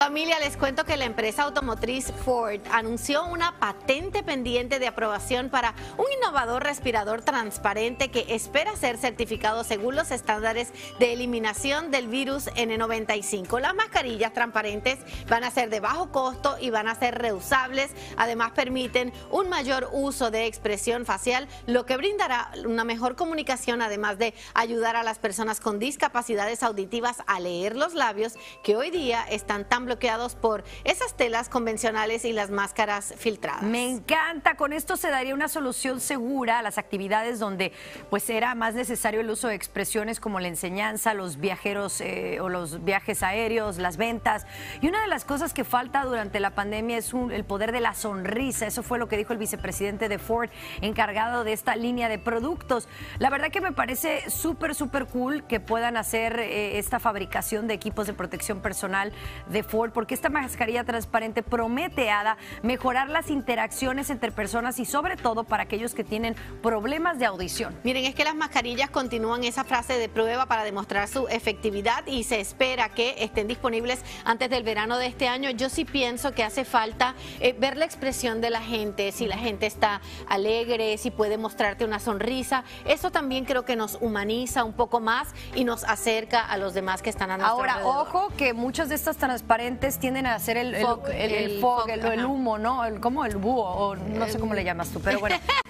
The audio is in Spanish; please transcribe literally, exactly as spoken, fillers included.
Familia, les cuento que la empresa automotriz Ford anunció una patente pendiente de aprobación para un innovador respirador transparente que espera ser certificado según los estándares de eliminación del virus N noventa y cinco. Las mascarillas transparentes van a ser de bajo costo y van a ser reusables. Además, permiten un mayor uso de expresión facial, lo que brindará una mejor comunicación, además de ayudar a las personas con discapacidades auditivas a leer los labios, que hoy día están tan bloqueados por esas telas convencionales y las máscaras filtradas. Me encanta. Con esto se daría una solución segura a las actividades donde pues era más necesario el uso de expresiones como la enseñanza, los viajeros eh, o los viajes aéreos, las ventas. Y una de las cosas que falta durante la pandemia es un, el poder de la sonrisa. Eso fue lo que dijo el vicepresidente de Ford, encargado de esta línea de productos. La verdad que me parece súper, súper cool que puedan hacer eh, esta fabricación de equipos de protección personal de Ford, porque esta mascarilla transparente promete, Ada, mejorar las interacciones entre personas y sobre todo para aquellos que tienen problemas de audición. Miren, es que las mascarillas continúan esa fase de prueba para demostrar su efectividad y se espera que estén disponibles antes del verano de este año. Yo sí pienso que hace falta eh, ver la expresión de la gente, si la gente está alegre, si puede mostrarte una sonrisa. Eso también creo que nos humaniza un poco más y nos acerca a los demás que están a nuestro Ahora, alrededor. ojo, que muchas de estas transparentes tienden a hacer el, el, Fog, el, el, el fog, fog, el, el humo, ¿no? El, como el búho, o no sé cómo le llamas tú, pero bueno.